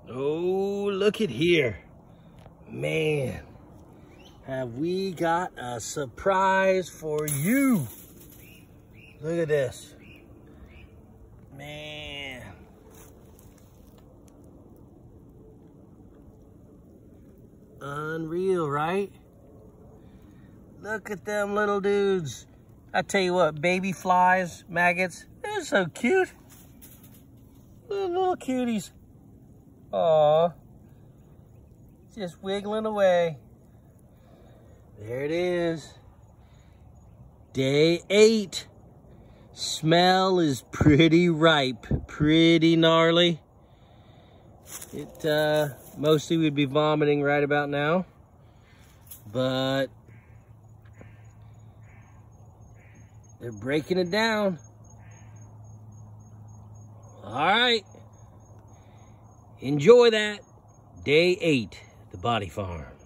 Oh, look at here. Man, have we got a surprise for you. Look at this. Man. Unreal, right? Look at them little dudes. I tell you what, baby flies, maggots, they're so cute. Little cuties. Aw. Just wiggling away. There it is. Day 8. Smell is pretty ripe, pretty gnarly. It mostly would be vomiting right about now, but they're breaking it down. All right, enjoy that. Day 8, the Body Farm.